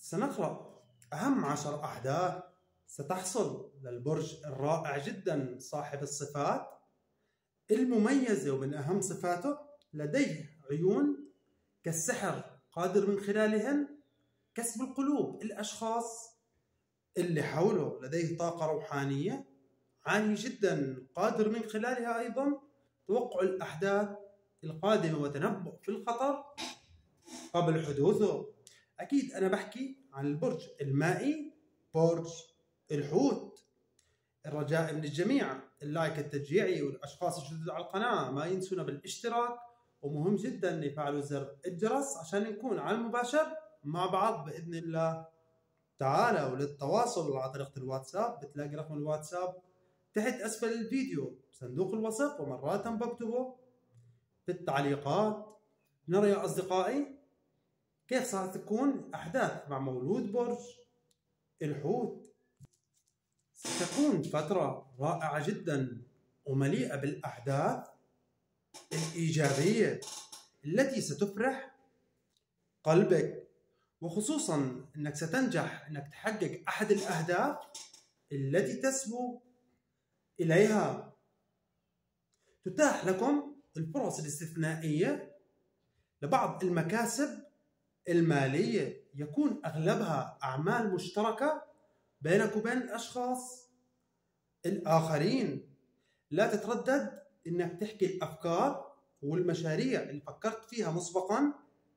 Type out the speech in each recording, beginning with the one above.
سنقرأ أهم 10 أحداث ستحصل للبرج الرائع جدا صاحب الصفات المميزة، ومن أهم صفاته لديه عيون كالسحر قادر من خلالهن كسب القلوب. الأشخاص اللي حوله لديه طاقة روحانية عالية جدا قادر من خلالها أيضا توقع الأحداث القادمة وتنبؤ في الخطر قبل حدوثه. أكيد أنا بحكي عن البرج المائي، برج الحوت. الرجاء من الجميع اللايك التشجيعي، والأشخاص الجدد على القناة ما ينسونا بالاشتراك، ومهم جدا يفعلوا زر الجرس عشان نكون على المباشر مع بعض بإذن الله تعالى. وللتواصل على طريقة الواتساب بتلاقي رقم الواتساب تحت أسفل الفيديو صندوق الوصف، ومرات بكتبه في التعليقات. نرى يا أصدقائي كيف ستكون أحداث مع مولود برج الحوت. ستكون فترة رائعة جدا ومليئة بالأحداث الإيجابية التي ستفرح قلبك، وخصوصا أنك ستنجح أنك تحقق أحد الأهداف التي تسمو إليها. تتاح لكم الفرص الاستثنائية لبعض المكاسب المالية، يكون أغلبها أعمال مشتركة بينك وبين الأشخاص الآخرين. لا تتردد إنك تحكي الأفكار والمشاريع اللي فكرت فيها مسبقا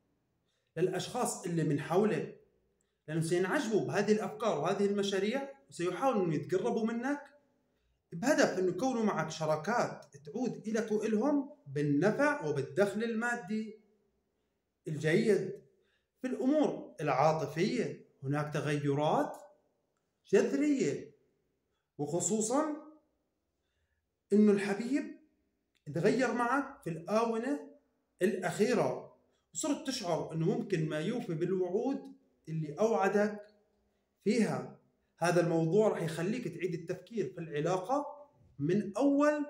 للأشخاص اللي من حولك، لأنهم سينعجبوا بهذه الأفكار وهذه المشاريع، وسيحاولوا أن يتقربوا منك بهدف أن يكونوا معك شراكات تعود إلك وإلهم بالنفع وبالدخل المادي الجيد. في الأمور العاطفية هناك تغيرات جذرية، وخصوصا إنه الحبيب تغير معك في الآونة الأخيرة، وصرت تشعر إنه ممكن ما يوفي بالوعود اللي أوعدك فيها. هذا الموضوع راح يخليك تعيد التفكير في العلاقة من أول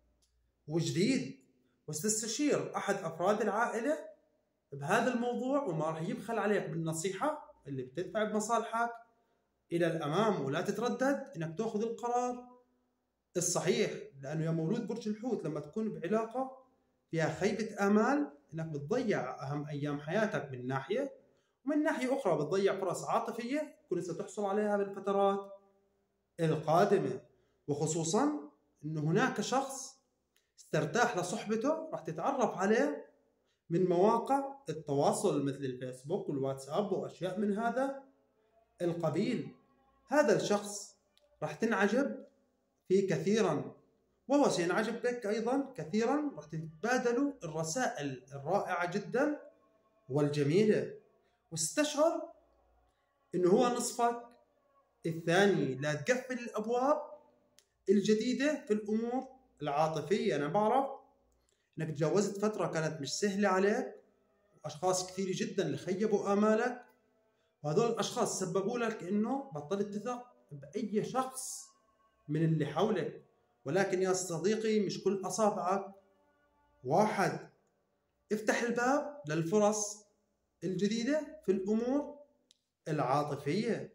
وجديد، وتستشير أحد أفراد العائلة بهذا الموضوع، وما راح يبخل عليك بالنصيحة اللي بتدفع بمصالحك إلى الأمام. ولا تتردد إنك تأخذ القرار الصحيح، لأنه يا مولود برج الحوت لما تكون بعلاقة فيها خيبة آمال إنك بتضيع أهم أيام حياتك من ناحية، ومن ناحية أخرى بتضيع فرص عاطفية كنت ستحصل عليها بالفترات القادمة. وخصوصا إنه هناك شخص استرتاح لصحبته راح تتعرف عليه من مواقع التواصل مثل الفيسبوك والواتساب وأشياء من هذا القبيل. هذا الشخص راح تنعجب فيه كثيرا، وهو سينعجب بك أيضا كثيرا. راح تتبادلوا الرسائل الرائعة جدا والجميلة، واستشعر إنه هو نصفك الثاني. لا تقفل الأبواب الجديدة في الأمور العاطفية. أنا بعرف إنك تجاوزت فترة كانت مش سهلة عليك، وأشخاص كثير جدا اللي خيبوا آمالك، وهذول الأشخاص سببوا لك إنه بطلت تثق بأي شخص من اللي حولك. ولكن يا صديقي مش كل أصابعك واحد. افتح الباب للفرص الجديدة في الأمور العاطفية.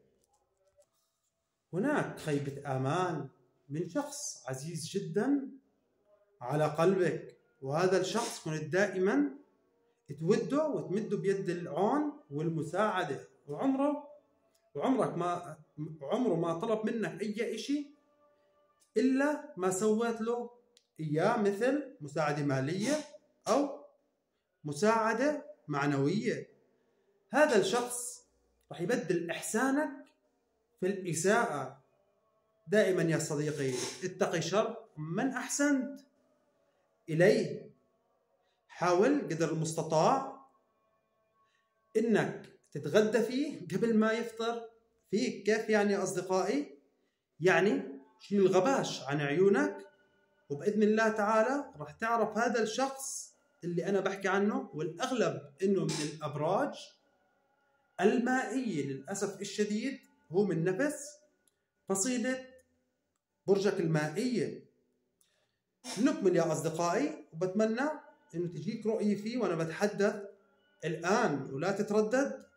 هناك خيبة آمال من شخص عزيز جدا على قلبك، وهذا الشخص كنت دائما توده وتمده بيد العون والمساعدة، وعمره ما طلب منك أي إشي إلا ما سويت له إياه، مثل مساعدة مالية أو مساعدة معنوية. هذا الشخص راح يبدل إحسانك في الإساءة. دائما يا صديقي اتقي شر من أحسنت إليه. حاول قدر المستطاع إنك تتغدى فيه قبل ما يفطر فيك. كيف يعني يا أصدقائي؟ يعني شيل الغباش عن عيونك، وبإذن الله تعالى راح تعرف هذا الشخص اللي أنا بحكي عنه، والأغلب إنه من الأبراج المائية للأسف الشديد، هو من نفس فصيلة برجك المائية. نكمل يا أصدقائي، وبتمنى إنه تجيك رؤية فيه وأنا بتحدث الآن، ولا تتردد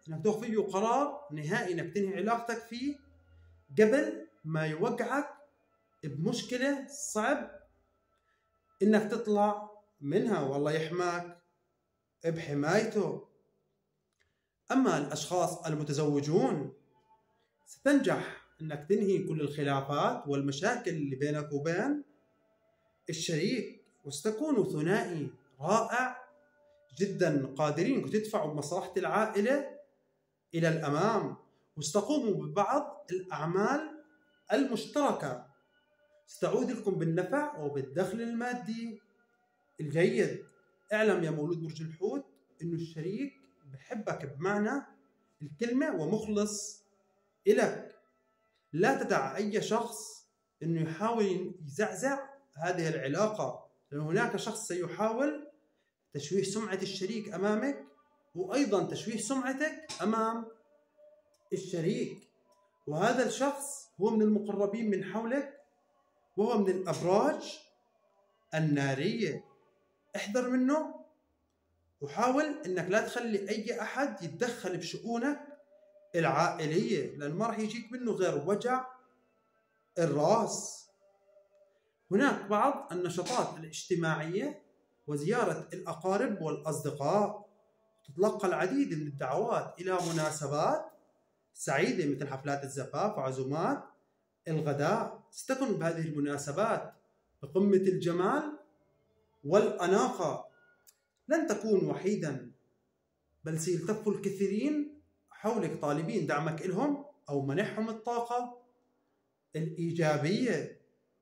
انك تاخذ فيه قرار نهائي انك تنهي علاقتك فيه قبل ما يوقعك بمشكلة صعب انك تطلع منها، والله يحماك بحمايته. اما الاشخاص المتزوجون ستنجح انك تنهي كل الخلافات والمشاكل اللي بينك وبين الشريك، وستكونوا ثنائي رائع جدا قادرين انكم تدفعوا بمصلحة العائلة الى الامام، وستقوموا ببعض الاعمال المشتركة ستعود لكم بالنفع وبالدخل المادي الجيد. اعلم يا مولود برج الحوت انه الشريك بحبك بمعنى الكلمة ومخلص إلك. لا تدع أي شخص انه يحاول يزعزع هذه العلاقة، لأن هناك شخص سيحاول تشويه سمعة الشريك أمامك، وأيضا تشويه سمعتك أمام الشريك. وهذا الشخص هو من المقربين من حولك، وهو من الأبراج النارية. احذر منه، وحاول انك لا تخلي اي احد يتدخل بشؤونك العائلية، لأنه ما راح يجيك منه غير وجع الراس. هناك بعض النشاطات الاجتماعية وزيارة الأقارب والأصدقاء، تتلقى العديد من الدعوات إلى مناسبات سعيدة مثل حفلات الزفاف وعزومات الغداء. ستكون بهذه المناسبات بقمة الجمال والأناقة. لن تكون وحيدا، بل سيلتف الكثيرين حولك طالبين دعمك إلهم أو منحهم الطاقة الإيجابية.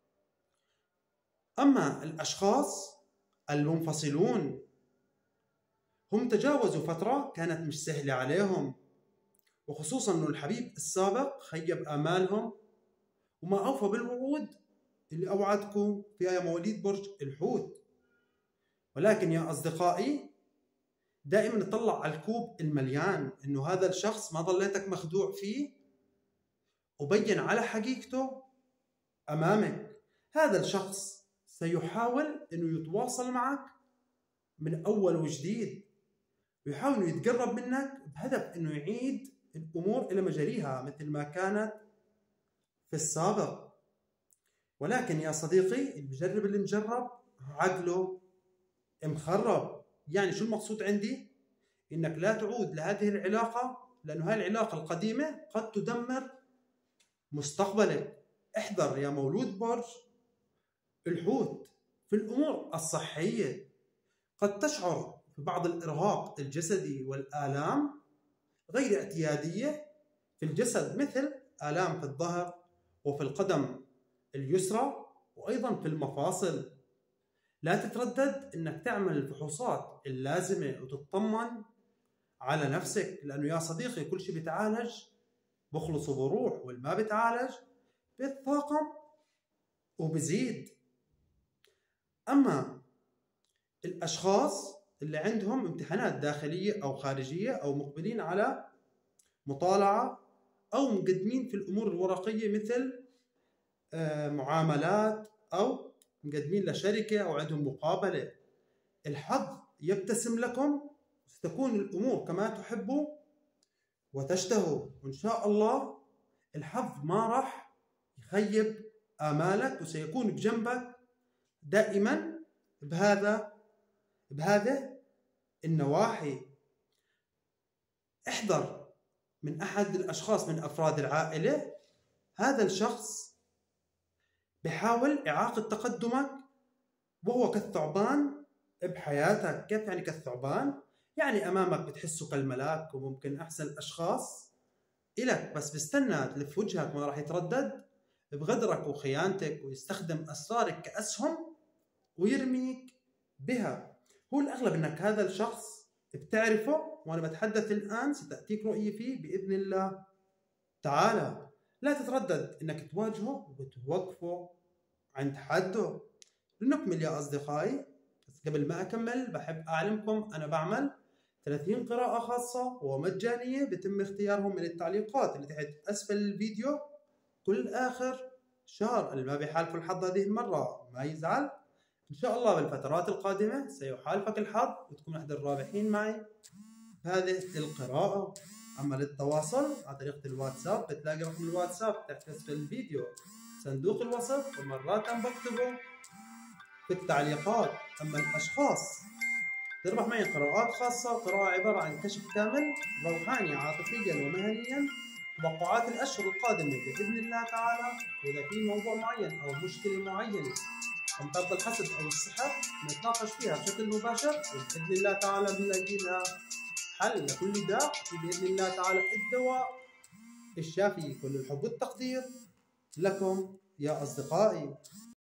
أما الأشخاص المنفصلون هم تجاوزوا فترة كانت مش سهلة عليهم، وخصوصا أنه الحبيب السابق خيب آمالهم وما أوفى بالوعود اللي أوعدكم فيها يا مواليد برج الحوت. ولكن يا أصدقائي دائما نطلع على الكوب المليان، انه هذا الشخص ما ظليتك مخدوع فيه وبين على حقيقته امامك. هذا الشخص سيحاول انه يتواصل معك من اول وجديد، ويحاول انه يتقرب منك بهدف انه يعيد الامور الى مجاريها مثل ما كانت في السابق. ولكن يا صديقي المجرب اللي مجرب عقله مخرب. يعني شو المقصود عندي؟ انك لا تعود لهذه العلاقة، لأنه هذه العلاقة القديمة قد تدمر مستقبلك. احذر يا مولود برج الحوت في الأمور الصحية. قد تشعر ببعض الإرهاق الجسدي والآلام غير اعتيادية في الجسد، مثل آلام في الظهر وفي القدم اليسرى وأيضا في المفاصل. لا تتردد انك تعمل الفحوصات اللازمة وتطمن على نفسك، لانه يا صديقي كل شيء بيتعالج بخلص وبروح، والما بيتعالج بيتفاقم وبزيد. اما الاشخاص اللي عندهم امتحانات داخلية او خارجية او مقبلين على مطالعة او مقدمين في الامور الورقية مثل معاملات او مقدمين لشركة أو عندهم مقابلة، الحظ يبتسم لكم، ستكون الأمور كما تحبوا وتشتهوا، وإن شاء الله الحظ ما راح يخيب آمالك، وسيكون بجنبك دائما بهذا النواحي. احذر من أحد الأشخاص من أفراد العائلة، هذا الشخص بحاول إعاقة تقدمك وهو كالثعبان بحياتك. كيف يعني كالثعبان؟ يعني أمامك بتحسه كالملاك وممكن أحسن الأشخاص إلك، بس بستنى تلف وجهك ما راح يتردد بغدرك وخيانتك، ويستخدم أسرارك كأسهم ويرميك بها. هو الأغلب أنك هذا الشخص بتعرفه، وأنا بتحدث الآن ستأتيك رؤية فيه بإذن الله تعالى. لا تتردد أنك تواجهه وتوقفه عند حده. لنكمل يا أصدقائي، بس قبل ما أكمل بحب أعلمكم أنا بعمل 30 قراءة خاصة ومجانية، بتم اختيارهم من التعليقات اللي تحت أسفل الفيديو كل آخر شهر. اللي ما بيحالفه الحظ هذه المرة ما يزعل، إن شاء الله بالفترات القادمة سيحالفك الحظ وتكون أحد الرابحين معي بهذه القراءة. أما للتواصل على طريقة الواتساب بتلاقي رقم الواتساب تحت اسم الفيديو صندوق الوصف، ومرات بكتبه في التعليقات. أما الأشخاص تربح معي قراءات خاصة، قراءة عبارة عن كشف كامل روحاني عاطفيا ومهنيا، توقعات الأشهر القادمة بإذن الله تعالى، وإذا في موضوع معين أو مشكلة معينة عم ترضى الحسد أو السحر نتناقش فيها بشكل مباشر، وبإذن الله تعالى بنلاقي لها حل لكل داء، بإذن الله تعالى الدواء الشافي. كل الحب والتقدير لكم يا أصدقائي.